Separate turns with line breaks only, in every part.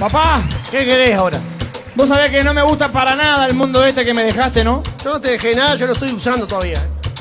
Papá,
¿Qué querés ahora?
vos sabés que no me gusta para nada el mundo este que me dejaste, ¿no?
Yo no te dejé nada, yo lo estoy usando todavía.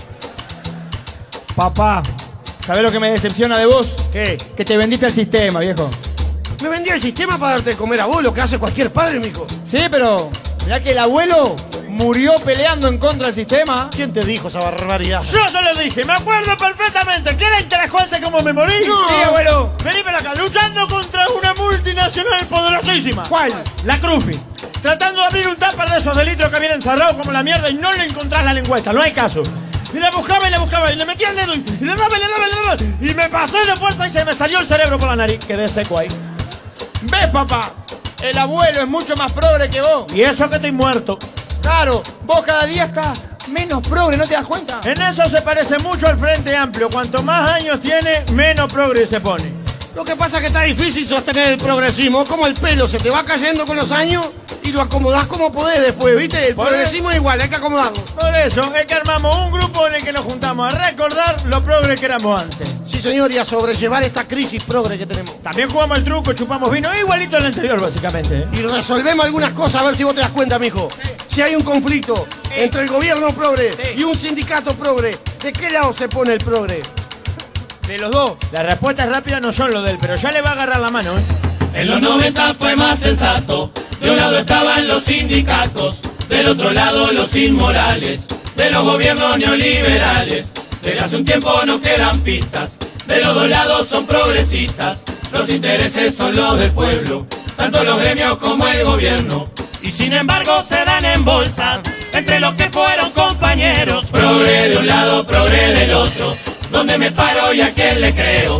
Papá, ¿sabés lo que me decepciona de vos?
¿Qué?
Que te vendiste al sistema, viejo.
Me vendí el sistema para darte de comer a vos, lo que hace cualquier padre, mijo.
Sí, pero mirá que el abuelo murió peleando en contra del sistema.
¿Quién te dijo esa barbaridad?
Yo se lo dije, me acuerdo perfectamente. ¿Quieren que les cuente cómo me morí?
No. Sí, abuelo.
Vení para acá, luchando contra una multinacional poderosísima.
¿Cuál?
La Crufi. Tratando de abrir un tupper de esos de litro que vienen cerrados como la mierda y no le encontrás la lengüeta, no hay caso. Y la buscaba y le metía el dedo y le daba. Y me pasé de fuerza y se me salió el cerebro por la nariz. Quedé seco ahí.
¿Ves, papá? El abuelo es mucho más progre que vos.
Y eso que estoy muerto.
Claro, vos cada día estás menos progre, ¿no te das cuenta?
En eso se parece mucho al Frente Amplio. Cuanto más años tiene, menos progre se pone.
Lo que pasa es que está difícil sostener el progresismo. Como el pelo se te va cayendo con los años y lo acomodás como podés después, ¿viste? El progresismo es igual, hay que acomodarlo.
Por eso es que armamos un grupo en el que nos juntamos a recordar lo progre que éramos antes.
Sí, señor, y a sobrellevar esta crisis progre que tenemos.
También jugamos el truco, chupamos vino, igualito al anterior, básicamente. ¿Eh?
Y resolvemos algunas cosas, a ver si vos te das cuenta, mijo.
Sí.
Si hay un conflicto entre el gobierno progre
Sí.
y un sindicato progre, ¿de qué lado se pone el progre?
De los dos.
Las respuestas rápidas no son lo de él, pero ya le va a agarrar la mano, ¿eh?
En los 90 fue más sensato. De un lado estaban los sindicatos, del otro lado los inmorales, de los gobiernos neoliberales. Desde hace un tiempo no quedan pistas, de los dos lados son progresistas. Los intereses son los del pueblo, tanto los gremios como el gobierno. Y sin embargo se dan en bolsa entre los que fueron compañeros. Progre de un lado, progre del otro, donde me paro y a quién le creo.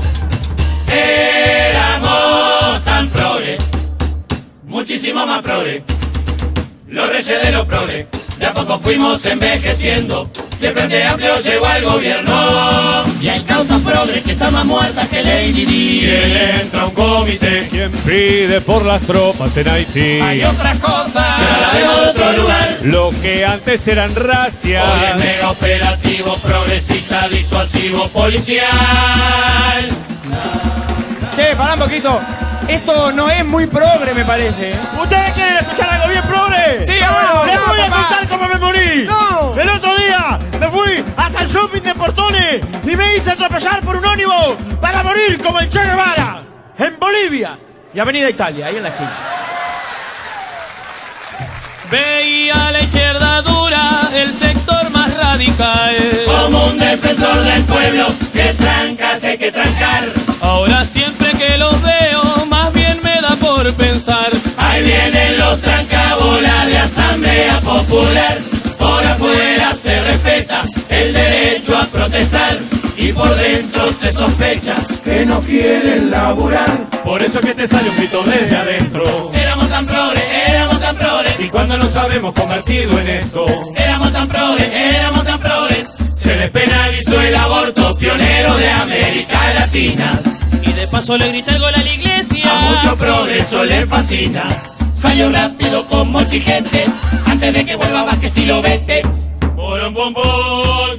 Éramos tan progre, muchísimo más progre, los reyes de los progre. De a poco fuimos envejeciendo y el Frente Amplio llegó al gobierno. Y hay causas progre que están más muertas que Lady Di.
Y él entra a un comité quien pide por las tropas en Haití.
Hay otras cosas que ahora vemos de otro lugar.
Lo que antes eran racias,
Hoy es mega operativo, progresista, disuasivo, policial.
Che, pará un poquito. Esto no es muy progre, me parece. ¿Eh?
¿Ustedes quieren escuchar algo bien progre?
Sí, abuelo.
Les voy a
papá.
contar cómo me morí.
No.
El otro día me fui hasta el shopping de Portones y me hice atropellar por un ónibus para morir como el Che Guevara en Bolivia y Avenida Italia, ahí en la esquina.
Veía a la izquierda dura, el sector más radical. Como un defensor del pueblo, que trancas hay que trancar. Ahora siempre que los veo, más bien me da por pensar. Ahí vienen los trancabolas de Asamblea Popular. Por afuera se respeta el derecho a protestar. Y por dentro se sospecha que no quieren laburar.
por eso que te sale un grito desde adentro.
Éramos tan progres,
Y cuando nos sabemos convertido en esto,
éramos tan progres, se despenalizó el aborto, pionero de América Latina. Y de paso le grita el gol a la iglesia. A mucho progreso le fascina. Salió rápido como chigente, antes de que vuelva Vázquez y lo vete. Por un bombón,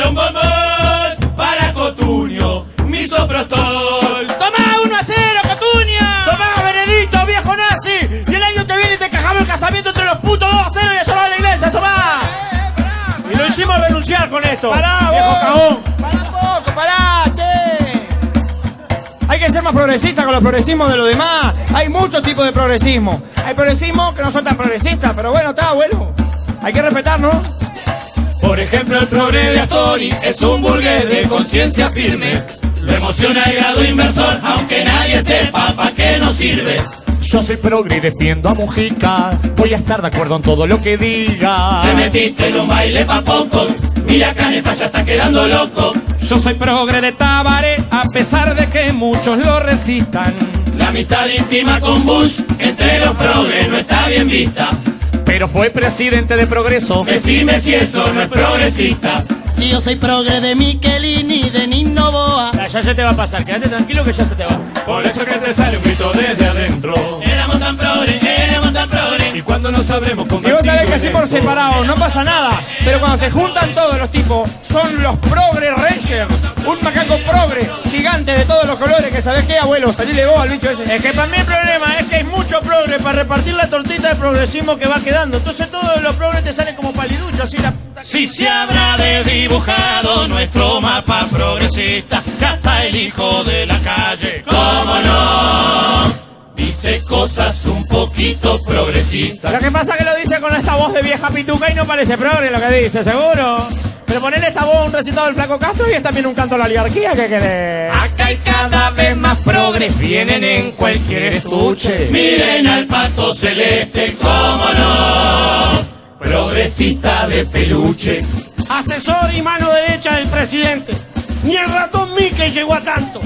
para Cotuño, misoprostol.
¡Tomá 1-0, Cotuño! ¡Tomá, Benedito, viejo nazi! Y el año que viene te encajamos el casamiento entre los putos 2-0 y a llevar a la iglesia, tomá. Y lo hicimos renunciar con esto.
¡Pará,
viejo
vos!
cagón!
¡Pará un poco, pará, che! Hay que ser más progresistas con los progresismos de los demás. Hay muchos tipos de progresismo. Hay progresismo que no son tan progresistas, pero bueno, está bueno. Hay que respetar, ¿no?
Por ejemplo, el progre de Astori es un burgués de conciencia firme. Lo emociona el grado inversor, aunque nadie sepa pa' qué nos sirve.
yo soy progre y defiendo a Mujica. Voy a estar de acuerdo en todo lo que diga.
Te metiste en un baile pa' pocos, mira Canepa ya está quedando loco.
Yo soy progre de Tabaré, a pesar de que muchos lo resistan.
La amistad íntima con Bush, entre los progres no está bien vista.
Pero fue presidente de Progreso.
Decime si eso no es progresista.
Si yo soy progre de Michelini, de Nino Boa.
Ya se te va a pasar, quédate tranquilo que ya se te va.
Por eso que te sale un grito desde adentro.
Éramos tan progres,
Y cuando nos
nos sabremos
Y
convertir.
vos sabés que así por separado no pasa nada, pero cuando se juntan todos los tipos, son los progre Rangers, un macaco progre, gigante de todos los colores, que sabés qué, abuelo, salile vos al bicho ese.
Es que para mí el problema es que hay mucho progre para repartir la tortita de progresismo que va quedando. Entonces todos los progres te salen como paliduchos, así la...
Si se habrá desdibujado nuestro mapa progresista, que hasta el hijo de la calle, cómo no, dice cosas un poquito progresistas.
Lo que pasa es que lo dice con esta voz de vieja pituca y no parece progre lo que dice, seguro. Pero ponerle esta voz a un recitado del Flaco Castro y es también un canto a la oligarquía, ¿qué querés?
Acá hay cada vez más progres, vienen en cualquier estuche. Miren al Pato Celeste, cómo no, progresista de peluche.
Asesor y mano derecha del presidente. Ni el ratón Mickey llegó a tanto.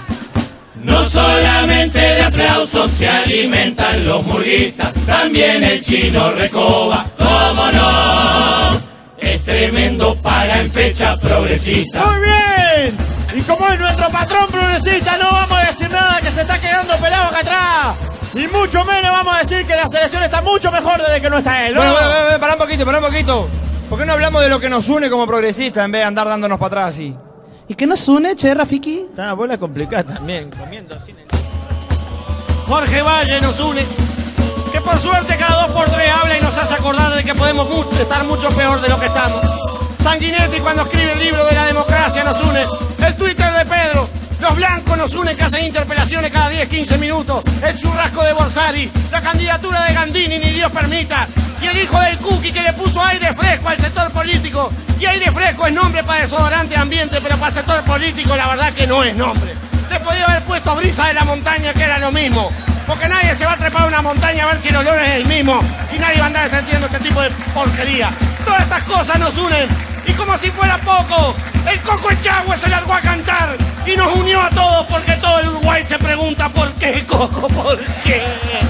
No solamente de aplausos se alimentan los murguistas, también el Chino Recoba, cómo no, es tremendo para en fecha progresista.
¡Muy bien! Y como es nuestro patrón progresista, no vamos a decir nada que se está quedando pelado acá atrás. Y mucho menos vamos a decir que la selección está mucho mejor desde que no está él, ¿no?
Bueno, pará un poquito. ¿Por qué no hablamos de lo que nos une como progresistas en vez de andar dándonos para atrás así?
¿Y qué nos une, che, Rafiki?
Ah, vos la complicás también, comiendo sin el...
Jorge Valle nos une. Que por suerte cada 2 por 3 habla y nos hace acordar de que podemos estar mucho peor de lo que estamos. Sanguinetti cuando escribe el libro de la democracia nos une. El Twitter de Pedro. Los blancos nos unen que hacen interpelaciones cada 10-15 minutos. El churrasco de Borsari. La candidatura de Gandini, ni Dios permita. Y el hijo del Cookie que le puso aire fresco al sector político. Y aire fresco es nombre para desodorante ambiente, pero para el sector político la verdad que no es nombre. Le podía haber puesto brisa de la montaña, que era lo mismo. Porque nadie se va a trepar a una montaña a ver si el olor es el mismo. Y nadie va a andar entendiendo este tipo de porquería. Todas estas cosas nos unen. Y como si fuera poco, el Coco Echagüe se largó a cantar. Y nos unió a todos porque todo el Uruguay se pregunta ¿por qué, Coco? ¿Por qué?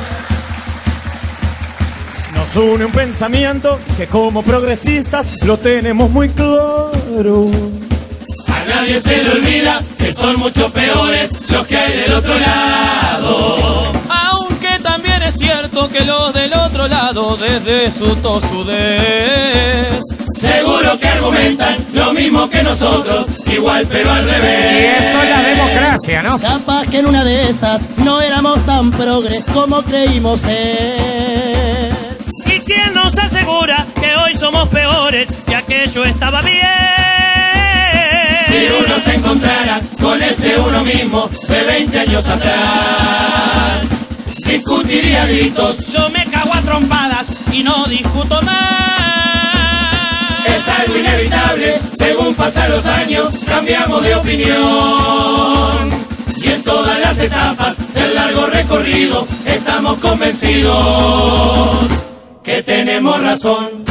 Nos une un pensamiento que como progresistas lo tenemos muy claro.
A nadie se le olvida que son mucho peores los que hay del otro lado.
Aunque también es cierto que los del otro lado, desde su tosudez,
Seguro que argumentan lo mismo que nosotros, igual pero al revés.
Eso es la democracia, ¿no?
Capaz que en una de esas no éramos tan progres como creímos ser.
¿Y quién nos asegura que hoy somos peores, que aquello estaba bien?
Si uno se encontrara con ese uno mismo de 20 años atrás, discutiría a gritos.
Yo me cago a trompadas y no discuto más.
Es algo inevitable, según pasan los años, cambiamos de opinión. Y en todas las etapas del largo recorrido, estamos convencidos que tenemos razón.